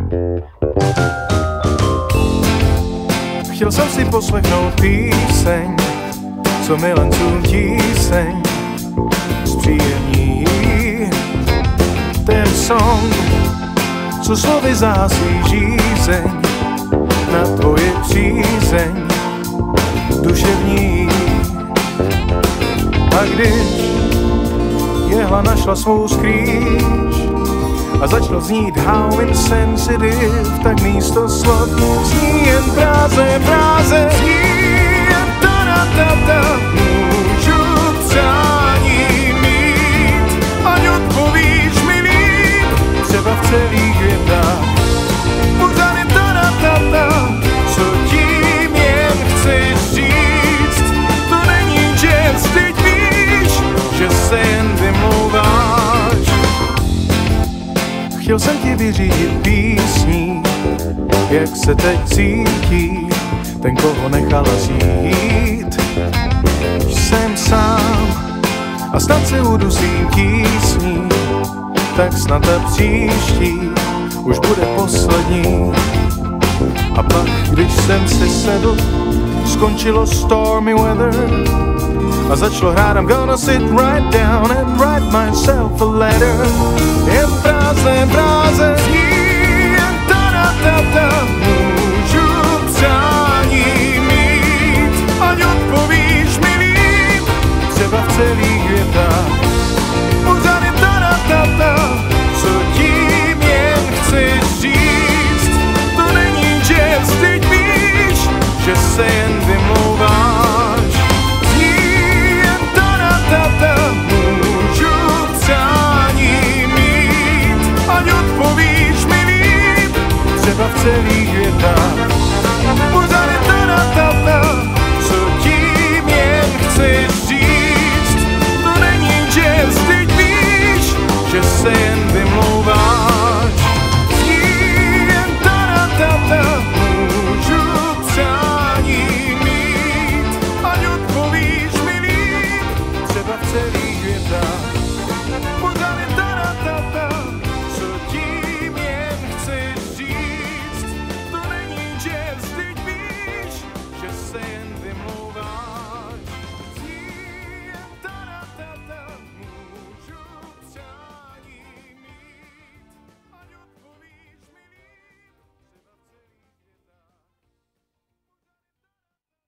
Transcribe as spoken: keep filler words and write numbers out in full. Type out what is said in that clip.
Chtěl jsem si poslechnout píseň, co milencům tíseň zpříjemní. Ten song, co slovy zásí žízeň na tvoje přízeň duševní. A když jehla našla svou skrýž a začalo znít how insensitive, tak místo slov zní jen fráze, fráze, zní jen ta-da-da-da. Můžu přání mít, ať odpovíš mi líp, třeba v celých větách. Pořád jen ta-da-da-da, co tím jen chceš říct, to není jazz, teď víš, že se jen vymlouváš. Chtěl jsem ti vyřídit písní, jak se teď cítí ten, koho nechala žít. Jsem sám a snad se udusím tísní, tak snad ta příští už bude poslední. A pak, když jsem si sedl, skončilo stormy weather a začalo hrát I'm gonna sit right down and write myself a letter. Jen fráze, fráze, zní jen ta-da-da-da. Můžu přání mít, ať odpovíš mi líp, třeba v celých větách. Pořád jen ta-da-da-da, co tím jen chceš říct, to není jazz, teď víš, že se jen vymlouváš. Můžu přání mít, ať odpovíš mi líp, třeba v celých větách. Pořád je ta-da-da-da, co tím jen chceš říct, to není jazz, teď víš, že se jen vymlouváš. Zní jen ta-da-da-da, můžu přání mít, ať odpovíš mi líp, třeba v celých větách.